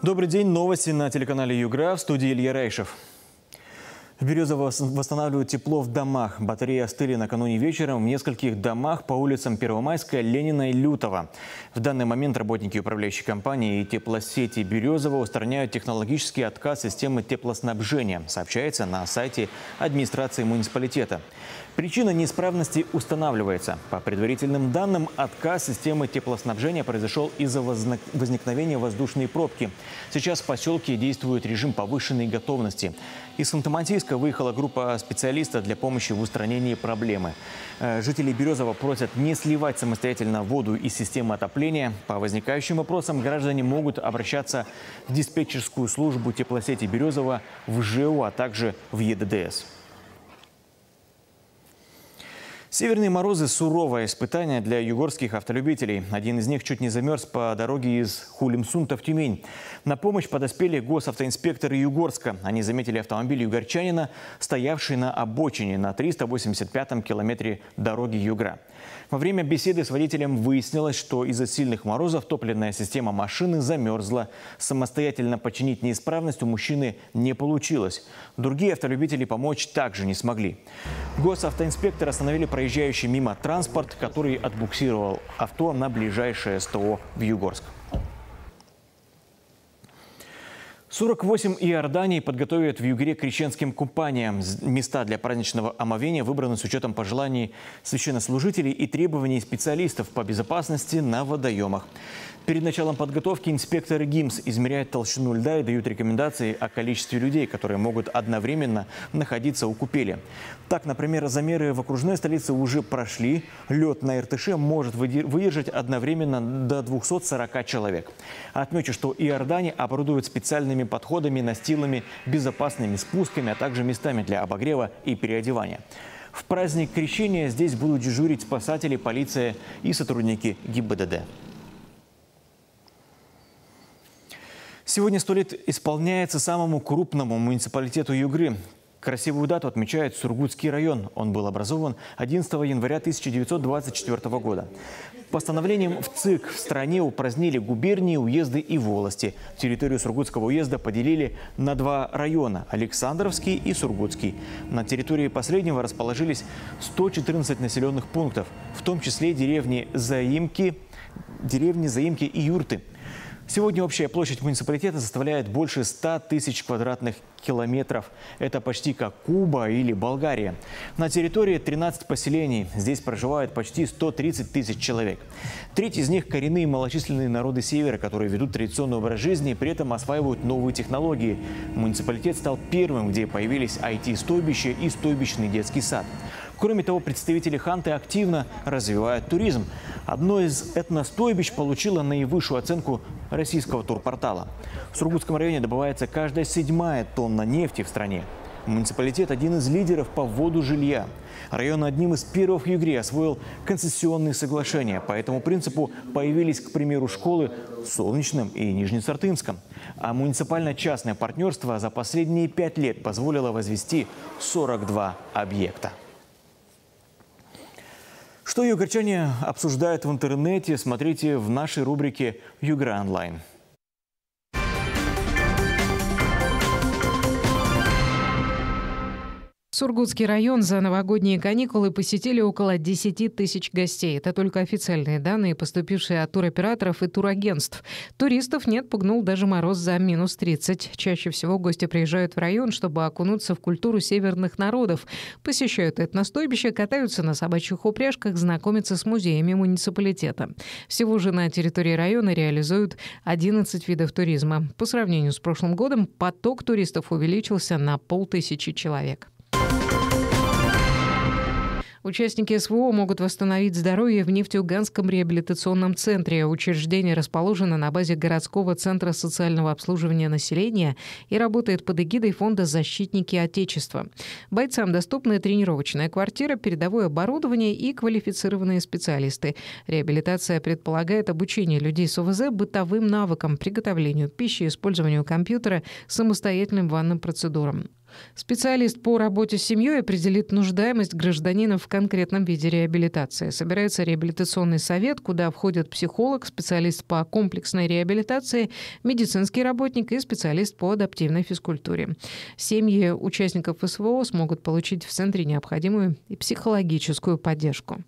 Добрый день. Новости на телеканале Югра. В студии Илья Рейшев. В Березово восстанавливают тепло в домах. Батареи остыли накануне вечером в нескольких домах по улицам Первомайская, Ленина и Лютова. В данный момент работники управляющей компании и теплосети Березово устраняют технологический отказ системы теплоснабжения, сообщается на сайте администрации муниципалитета. Причина неисправности устанавливается. По предварительным данным, отказ системы теплоснабжения произошел из-за возникновения воздушной пробки. Сейчас в поселке действует режим повышенной готовности. Из Ханты-Мансийска выехала группа специалистов для помощи в устранении проблемы. Жители Березова просят не сливать самостоятельно воду из системы отопления. По возникающим вопросам граждане могут обращаться в диспетчерскую службу теплосети Березова, в ЖЭУ, а также в ЕДДС. Северные морозы – суровое испытание для югорских автолюбителей. Один из них чуть не замерз по дороге из Хулимсунта в Тюмень. На помощь подоспели госавтоинспекторы Югорска. Они заметили автомобиль югорчанина, стоявший на обочине на 385-м километре дороги Югра. Во время беседы с водителем выяснилось, что из-за сильных морозов топливная система машины замерзла. Самостоятельно починить неисправность у мужчины не получилось. Другие автолюбители помочь также не смогли. Госавтоинспекторы остановили проезжающий мимо транспорт, который отбуксировал авто на ближайшее СТО в Югорск. 48 Иорданий подготовят в Югре к крещенским купаниям. Места для праздничного омовения выбраны с учетом пожеланий священнослужителей и требований специалистов по безопасности на водоемах. Перед началом подготовки инспекторы ГИМС измеряют толщину льда и дают рекомендации о количестве людей, которые могут одновременно находиться у купели. Так, например, замеры в окружной столице уже прошли. Лед на Иртыше может выдержать одновременно до 240 человек. Отмечу, что Иордания оборудуют специальными подходами, настилами, безопасными спусками, а также местами для обогрева и переодевания. В праздник крещения здесь будут дежурить спасатели, полиция и сотрудники ГИБДД. Сегодня 100 лет исполняется самому крупному муниципалитету Югры. Красивую дату отмечает Сургутский район. Он был образован 11 января 1924 года. Постановлением в ЦИК в стране упразднили губернии, уезды и волости. Территорию Сургутского уезда поделили на два района – Александровский и Сургутский. На территории последнего расположились 114 населенных пунктов, в том числе деревни Заимки и Юрты. Сегодня общая площадь муниципалитета составляет больше 100 тысяч квадратных километров. Это почти как Куба или Болгария. На территории 13 поселений. Здесь проживают почти 130 тысяч человек. Треть из них – коренные малочисленные народы Севера, которые ведут традиционный образ жизни и при этом осваивают новые технологии. Муниципалитет стал первым, где появились IT-стойбище и стойбищный детский сад. Кроме того, представители Ханты активно развивают туризм. Одно из этностойбищ получило наивысшую оценку российского турпортала. В Сургутском районе добывается каждая 7-я тонна нефти в стране. Муниципалитет – один из лидеров по вводу жилья. Район одним из первых в Югре освоил концессионные соглашения. По этому принципу появились, к примеру, школы в Солнечном и Нижнесартынском. А муниципально-частное партнерство за последние 5 лет позволило возвести 42 объекта. Что югорчане обсуждают в интернете, смотрите в нашей рубрике «Югра онлайн». Сургутский район за новогодние каникулы посетили около 10 тысяч гостей. Это только официальные данные, поступившие от туроператоров и турагентств. Туристов не отпугнул даже мороз за минус 30. Чаще всего гости приезжают в район, чтобы окунуться в культуру северных народов. Посещают этностойбище, катаются на собачьих упряжках, знакомятся с музеями муниципалитета. Всего же на территории района реализуют 11 видов туризма. По сравнению с прошлым годом поток туристов увеличился на 500 человек. Участники СВО могут восстановить здоровье в Нефтеюганском реабилитационном центре. Учреждение расположено на базе городского центра социального обслуживания населения и работает под эгидой фонда «Защитники Отечества». Бойцам доступны тренировочная квартира, передовое оборудование и квалифицированные специалисты. Реабилитация предполагает обучение людей с ОВЗ бытовым навыкам, приготовлению пищи, использованию компьютера, самостоятельным ванным процедурам. Специалист по работе с семьей определит нуждаемость гражданина в конкретном виде реабилитации. Собирается реабилитационный совет, куда входят психолог, специалист по комплексной реабилитации, медицинский работник и специалист по адаптивной физкультуре. Семьи участников СВО смогут получить в центре необходимую и психологическую поддержку.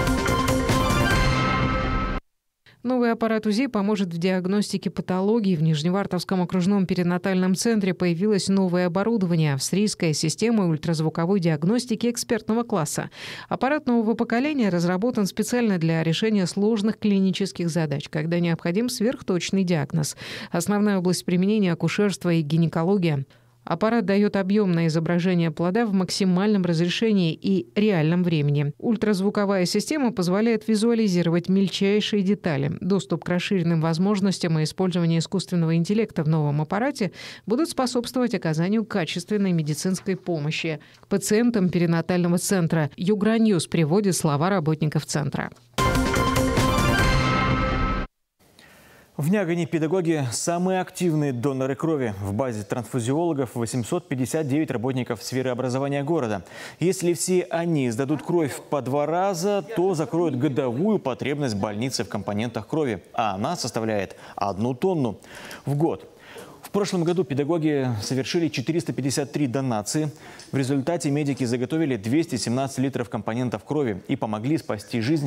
Новый аппарат УЗИ поможет в диагностике патологий. В Нижневартовском окружном перинатальном центре появилось новое оборудование – австрийская система ультразвуковой диагностики экспертного класса. Аппарат нового поколения разработан специально для решения сложных клинических задач, когда необходим сверхточный диагноз. Основная область применения – акушерство и гинекология. Аппарат дает объемное изображение плода в максимальном разрешении и реальном времени. Ультразвуковая система позволяет визуализировать мельчайшие детали. Доступ к расширенным возможностям и использование искусственного интеллекта в новом аппарате будут способствовать оказанию качественной медицинской помощи пациентам перинатального центра. Юграньюз приводит слова работников центра. В Нягане педагоги – самые активные доноры крови. В базе трансфузиологов 859 работников сферы образования города. Если все они сдадут кровь по 2 раза, то закроют годовую потребность больницы в компонентах крови, а она составляет 1 тонну в год. В прошлом году педагоги совершили 453 донации. В результате медики заготовили 217 литров компонентов крови и помогли спасти жизнь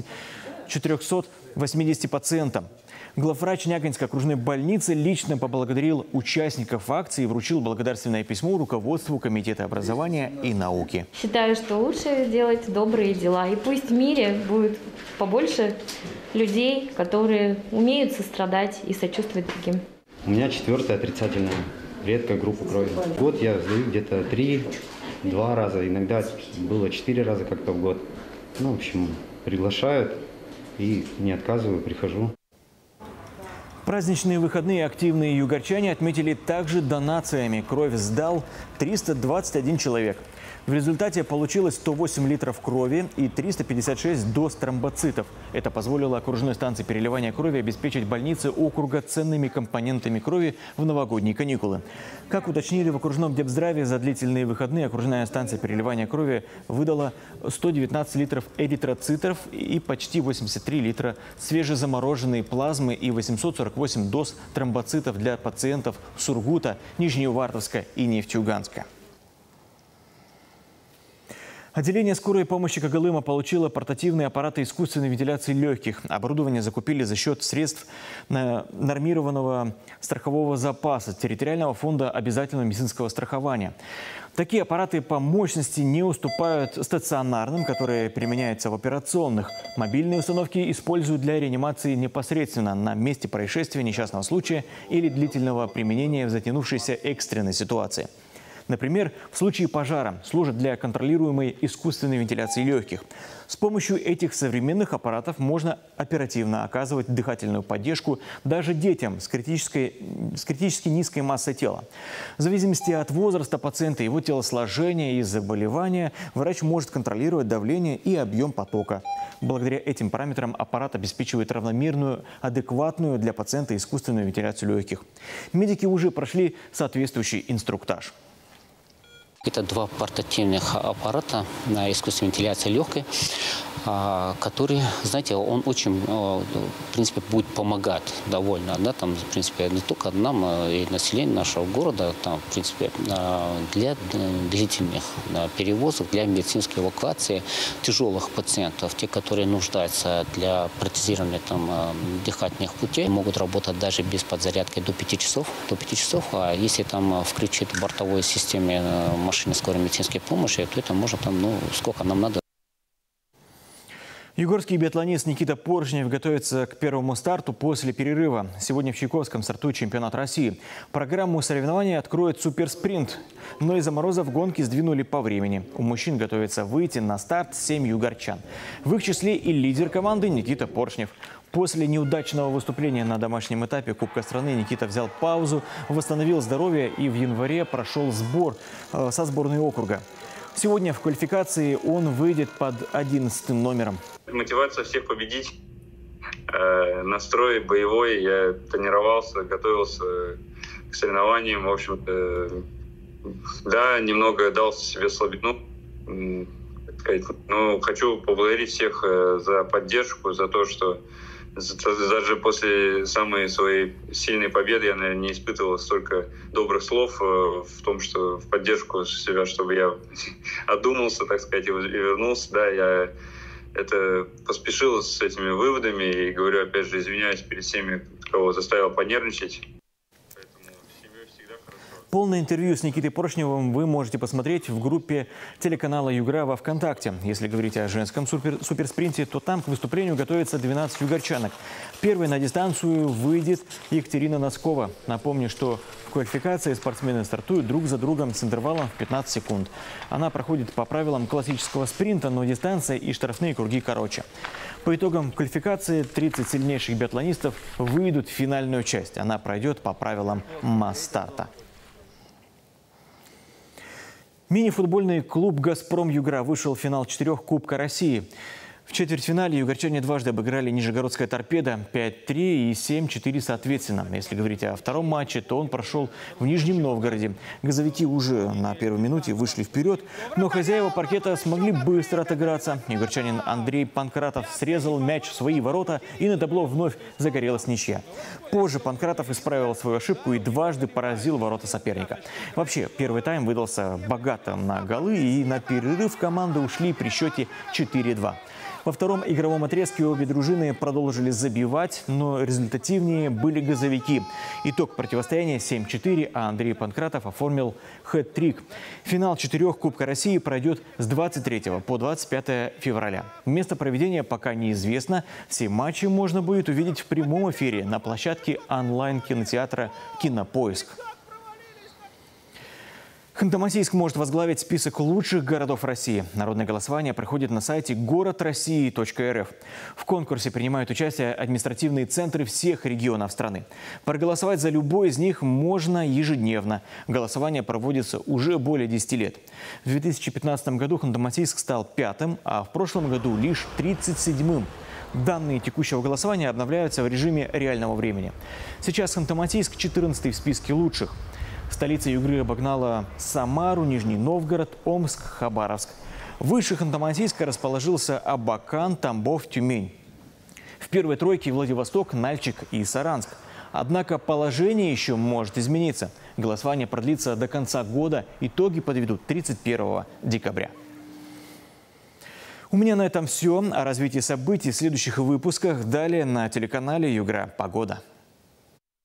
480 пациентам. Главврач Нягинской окружной больницы лично поблагодарил участников акции и вручил благодарственное письмо руководству Комитета образования и науки. Считаю, что лучше делать добрые дела. И пусть в мире будет побольше людей, которые умеют сострадать и сочувствовать другим. У меня 4-я отрицательная, редкая группа крови. В год я сдаю где-то 3-2 раза, иногда было 4 раза как-то в год. Ну, в общем, приглашают и не отказываю, прихожу. Праздничные выходные активные югорчане отметили также донациями. Кровь сдал 321 человек. В результате получилось 108 литров крови и 356 доз тромбоцитов. Это позволило окружной станции переливания крови обеспечить больницы округа ценными компонентами крови в новогодние каникулы. Как уточнили в окружном депздраве, за длительные выходные окружная станция переливания крови выдала 119 литров эритроцитов и почти 83 литра свежезамороженной плазмы и 848 доз тромбоцитов для пациентов Сургута, Нижневартовска и Нефтеюганска. Отделение скорой помощи Когалыма получило портативные аппараты искусственной вентиляции легких. Оборудование закупили за счет средств нормированного страхового запаса территориального фонда обязательного медицинского страхования. Такие аппараты по мощности не уступают стационарным, которые применяются в операционных. Мобильные установки используют для реанимации непосредственно на месте происшествия, несчастного случая или длительного применения в затянувшейся экстренной ситуации. Например, в случае пожара служат для контролируемой искусственной вентиляции легких. С помощью этих современных аппаратов можно оперативно оказывать дыхательную поддержку даже детям с критически низкой массой тела. В зависимости от возраста пациента, его телосложения и заболевания, врач может контролировать давление и объем потока. Благодаря этим параметрам аппарат обеспечивает равномерную, адекватную для пациента искусственную вентиляцию легких. Медики уже прошли соответствующий инструктаж. Это 2 портативных аппарата на искусственной вентиляции легкой, который, знаете, он очень, в принципе, будет помогать довольно, да, там, в принципе, не только нам, и населению нашего города, там, в принципе, для длительных перевозок, для медицинской эвакуации тяжелых пациентов, те, которые нуждаются для протезирования там дыхательных путей, могут работать даже без подзарядки до 5 часов. А если там включить в бортовой системе машины скорой медицинской помощи, то это можно там, ну, сколько нам надо. Югорский биатлонист Никита Поршнев готовится к первому старту после перерыва. Сегодня в Чайковском стартует чемпионат России. Программу соревнований откроет суперспринт. Но из-за морозов гонки сдвинули по времени. У мужчин готовится выйти на старт 7 югорчан. В их числе и лидер команды Никита Поршнев. После неудачного выступления на домашнем этапе Кубка страны Никита взял паузу, восстановил здоровье и в январе прошел сбор со сборной округа. Сегодня в квалификации он выйдет под 11 номером. Мотивация всех победить, настрой боевой. Я тренировался, готовился к соревнованиям. В общем-то, Да, немного дал себе слабину, так сказать. Но хочу поблагодарить всех за поддержку, за то, что даже после самой своей сильной победы я, наверное, не испытывал столько добрых слов в том, что в поддержку себя, чтобы я одумался, так сказать, и вернулся. Да, я это поспешил с этими выводами и говорю, опять же, извиняюсь перед всеми, кого заставил понервничать. Полное интервью с Никитой Поршневым вы можете посмотреть в группе телеканала «Югра» во ВКонтакте. Если говорить о женском суперспринте, то там к выступлению готовится 12 югорчанок. Первой на дистанцию выйдет Екатерина Носкова. Напомню, что в квалификации спортсмены стартуют друг за другом с интервалом в 15 секунд. Она проходит по правилам классического спринта, но дистанция и штрафные круги короче. По итогам квалификации 30 сильнейших биатлонистов выйдут в финальную часть. Она пройдет по правилам масс-старта. Мини-футбольный клуб «Газпром Югра» вышел в финал 4 Кубка России. В четвертьфинале югорчане дважды обыграли Нижегородская «Торпедо» 5-3 и 7-4 соответственно. Если говорить о втором матче, то он прошел в Нижнем Новгороде. Газовики уже на первой минуте вышли вперед, но хозяева паркета смогли быстро отыграться. Югорчанин Андрей Панкратов срезал мяч в свои ворота, и на табло вновь загорелась ничья. Позже Панкратов исправил свою ошибку и дважды поразил ворота соперника. Вообще, первый тайм выдался богатым на голы, и на перерыв команды ушли при счете 4-2. Во втором игровом отрезке обе дружины продолжили забивать, но результативнее были газовики. Итог противостояния 7-4, а Андрей Панкратов оформил хэт-трик. Финал 4 Кубка России пройдет с 23 по 25 февраля. Место проведения пока неизвестно. Все матчи можно будет увидеть в прямом эфире на площадке онлайн-кинотеатра «Кинопоиск». Ханты-Мансийск может возглавить список лучших городов России. Народное голосование проходит на сайте городроссии.рф. В конкурсе принимают участие административные центры всех регионов страны. Проголосовать за любой из них можно ежедневно. Голосование проводится уже более 10 лет. В 2015 году Ханты-Мансийск стал 5-м, а в прошлом году лишь 37-м. Данные текущего голосования обновляются в режиме реального времени. Сейчас Ханты-Мансийск 14-й в списке лучших. Столица Югры обогнала Самару, Нижний Новгород, Омск, Хабаровск. Выше Ханты-Мансийска расположился Абакан, Тамбов, Тюмень. В первой тройке Владивосток, Нальчик и Саранск. Однако положение еще может измениться. Голосование продлится до конца года. Итоги подведут 31 декабря. У меня на этом все. О развитии событий в следующих выпусках далее на телеканале «Югра». Погода.